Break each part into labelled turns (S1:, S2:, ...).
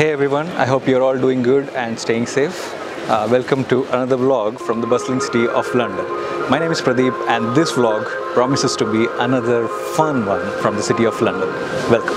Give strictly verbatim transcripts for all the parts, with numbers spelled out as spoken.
S1: Hey everyone, I hope you're all doing good and staying safe. Uh, welcome to another vlog from the bustling city of London. My name is Pradeep and this vlog promises to be another fun one from the city of London. Welcome.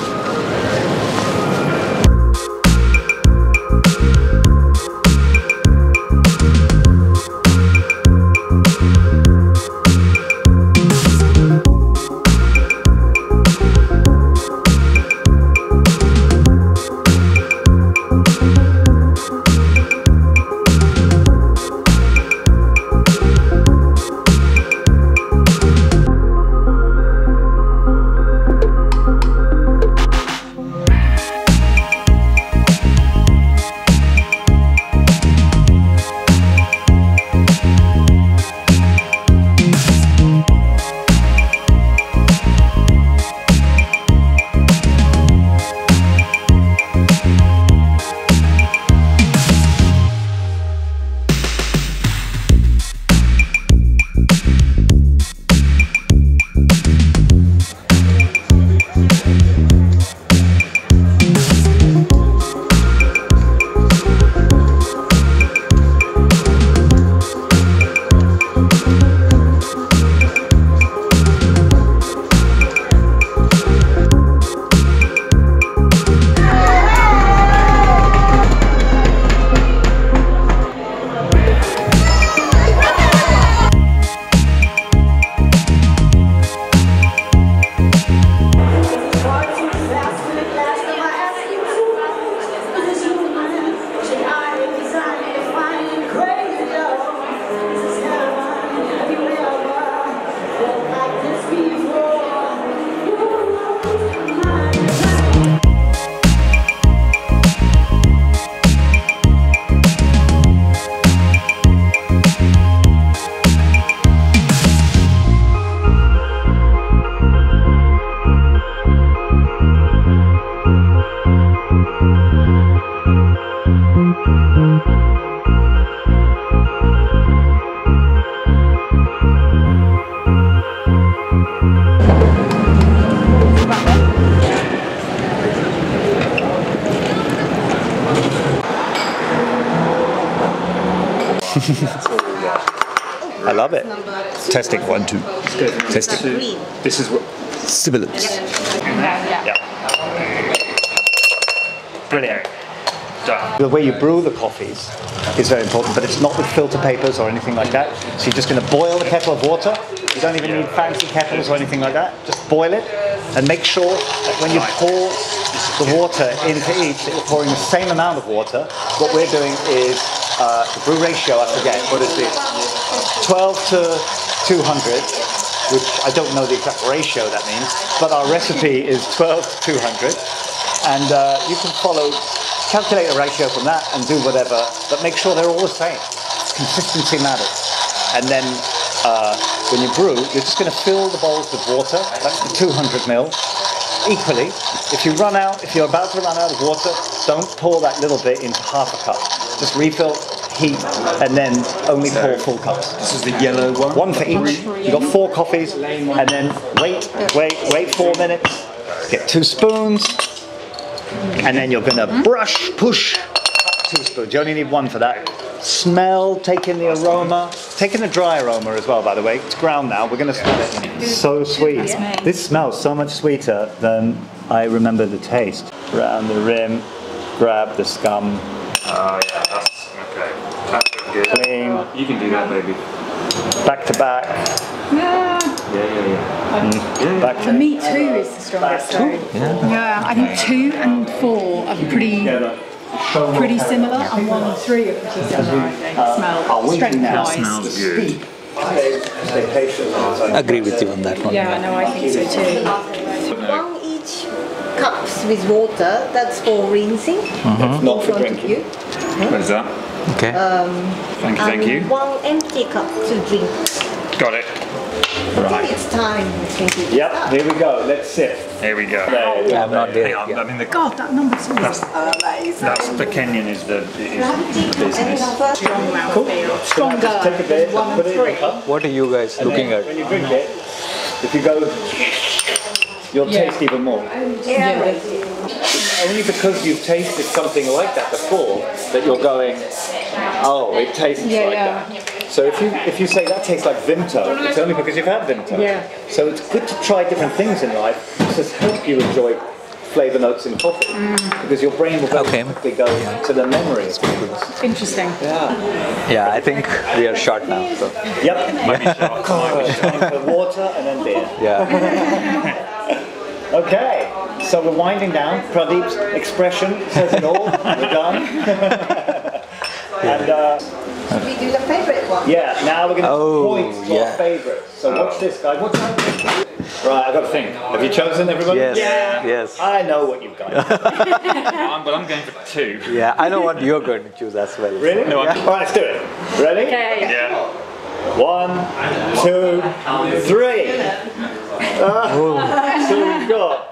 S2: I love it. Testing one, two. Testing. This is what sibilance. Yeah. yeah. Brilliant. Done. The way you brew the coffees is very important, but it's not with filter papers or anything like that. So you're just going to boil the kettle of water. You don't even need fancy kettles or anything like that. Just boil it and make sure that when you pour the water into each, that you're pouring the same amount of water. What we're doing is uh, the brew ratio, I forget, what is it? twelve to two hundred, which I don't know the exact ratio that means, but our recipe is twelve to two hundred. And uh, you can follow, calculate a ratio from that and do whatever, but make sure they're all the same. Consistency matters. And then uh, when you brew, you're just going to fill the bowls with water. That's the two hundred mil. Equally, if you run out, if you're about to run out of water, don't pour that little bit into half a cup. Just refill, heat, and then only pour full cups.
S3: This is the yellow one?
S2: One for each. You've got four coffees, and then wait, wait, wait four minutes. Get two spoons, and then you're going to brush, push, two spoons. You only need one for that. Smell, take in the aroma. Take in the dry aroma as well, by the way. It's ground now. We're going to smell it. So sweet. This smells so much sweeter than I remember the taste. Around the rim, grab the scum.
S3: Oh yeah, that's okay. That's good.
S2: Clean.
S3: You can do that, baby.
S2: Back to back.
S4: Yeah.
S3: Yeah, yeah, yeah.
S2: Mm.
S3: yeah.
S2: Back
S4: For me, two is the strongest. Though.
S1: Yeah.
S4: Yeah, I think two and four are pretty, pretty similar, and one and three are pretty similar. I think. Smell, strength-wise.
S3: Smells good.
S2: Stay patient.
S1: I agree with you on that one.
S4: Yeah, no, I think so too.
S5: One each cups with water, that's for rinsing
S2: Mm-hmm. Not
S5: in
S2: for
S5: front
S2: drinking.
S5: of you.
S3: What is that?
S1: Okay.
S3: Thank you, thank
S5: and
S3: you.
S5: one empty cup to drink.
S3: Got it.
S5: I think it's time. I think it's
S2: Yep,
S5: time.
S2: here we go. Let's sip.
S3: Here we go.
S1: Yeah, I'm not there.
S3: Hang on,
S1: Yeah.
S3: I mean the
S4: God, that number two is amazing.
S3: that's the Kenyan is the, is the business.
S4: Strong mouthfeel. Stronger
S2: Take a bit,
S4: than one
S2: put
S4: and
S2: it in
S4: three.
S2: the cup.
S1: What are you guys
S2: And
S1: looking
S2: then
S1: at?
S2: when you drink it, if you go you'll
S4: Yeah.
S2: taste even more.
S5: Yeah.
S2: Only because you've tasted something like that before that you're going, oh, it tastes
S4: Yeah,
S2: like
S4: yeah.
S2: that. So if you if you say that tastes like Vimto, it's only because you've had Vimto.
S4: Yeah.
S2: So it's good to try different things in life to help you enjoy flavour notes in coffee, because your brain will very
S1: Okay.
S2: quickly go to the memory.
S4: Interesting.
S2: Yeah.
S1: Yeah, I think we are short now. So
S2: Yep. Time for water and then beer.
S1: yeah.
S2: Okay. So we're winding down. Pradeep's expression says it all. We're done. and uh,
S5: Should we do the favourite one?
S2: yeah, now we're going to
S1: Oh,
S2: point to
S1: yeah.
S2: our favourites. So watch this, guys. What's that? Right, I've got to think. Have you chosen, everybody?
S1: Yes.
S3: Yeah.
S1: Yes.
S2: I know what you've got.
S3: I'm, well, I'm going for two.
S1: Yeah, I know what you're going to choose as well.
S2: Really?
S3: No, I'm-
S2: All right, let's do it. Ready?
S3: Yeah.
S2: One, two, three. Uh, so we've got.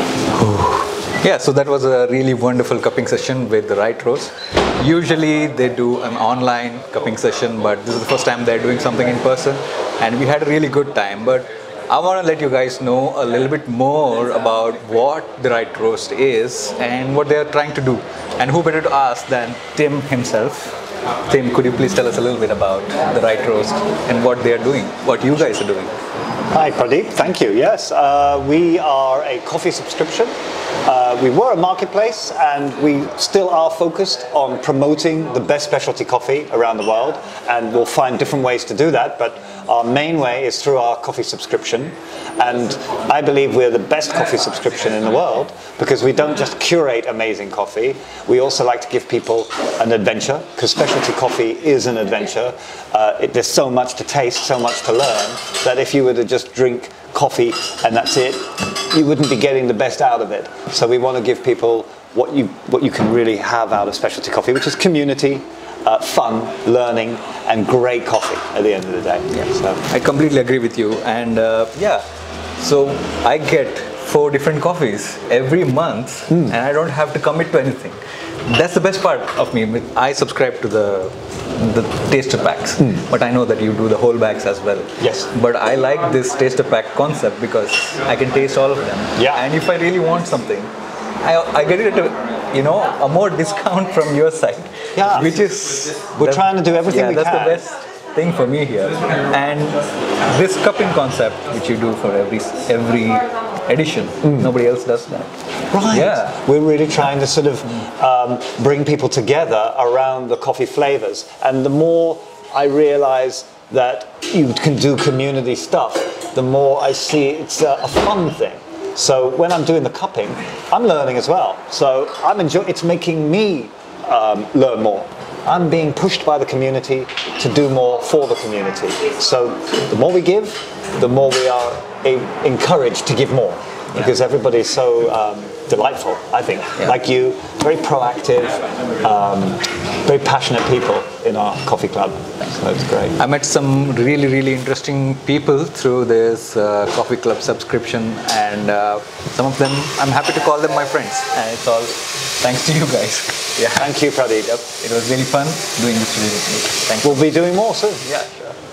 S1: Yeah, so that was a really wonderful cupping session with The Right Roast. Usually they do an online cupping session, but this is the first time they're doing something in person, and we had a really good time. But I want to let you guys know a little bit more about what The Right Roast is and what they're trying to do. And who better to ask than Tim himself. Tim, could you please tell us a little bit about The Right Roast and what they're doing, what you guys are doing?
S6: Hi Pradeep, thank you. Yes, uh, we are a coffee subscription. Uh, we were a marketplace and we still are focused on promoting the best specialty coffee around the world, and we'll find different ways to do that, but our main way is through our coffee subscription. And I believe we're the best coffee subscription in the world because we don't just curate amazing coffee, we also like to give people an adventure, because specialty coffee is an adventure. Uh, it, there's so much to taste, so much to learn, that if you were to just drink coffee and that's it, you wouldn't be getting the best out of it. So we want to give people what you what you can really have out of specialty coffee, which is community, uh, fun, learning, and great coffee at the end of the day. Yeah. So
S1: I completely agree with you, and uh, yeah, so I get four different coffees every month, and I don't have to commit to anything. That's the best part of me. I subscribe to the the taster packs, but I know that you do the whole bags as well.
S6: Yes.
S1: But I like this taster pack concept because I can taste all of them.
S6: Yeah.
S1: And if I really want something, I, I get it at a, you know, a more discount from your side.
S6: Yeah.
S1: Which is
S6: We're
S1: that's-
S6: trying to do everything
S1: yeah,
S6: we
S1: that's
S6: can.
S1: the best thing for me here. And this cupping concept, which you do for every every edition, nobody else does that.
S6: Right.
S1: Yeah.
S6: We're really trying to sort of um, bring people together around the coffee flavors. And the more I realize that you can do community stuff, the more I see it's a, a fun thing. So when I'm doing the cupping, I'm learning as well. So I'm enjoying. It's making me um, learn more. I'm being pushed by the community to do more for the community. So the more we give, the more we are a- encouraged to give more. Because everybody's so um, delightful, I think.
S1: Yeah.
S6: Like you, very proactive, um, very passionate people in our coffee club. So it's great.
S1: I met some really, really interesting people through this uh, coffee club subscription, and uh, some of them, I'm happy to call them my friends, and it's all thanks to you guys. Yeah,
S6: Thank you, Pradeep.
S1: it was really fun doing this today with you. Thank you.
S6: We'll be doing more soon.
S1: Yeah, sure.